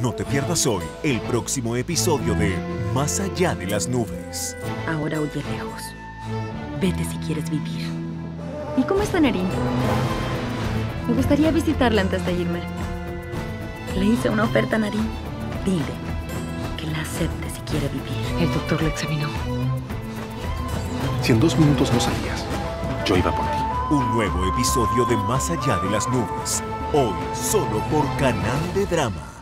No te pierdas hoy el próximo episodio de Más allá de las nubes. Ahora huye lejos. Vete si quieres vivir. ¿Y cómo está Naren? Me gustaría visitarla antes de irme. Le hice una oferta a Naren. Dile que la acepte si quiere vivir. El doctor lo examinó. Si en 2 minutos no salías, yo iba por ti. Un nuevo episodio de Más allá de las nubes. Hoy solo por Canal de Drama.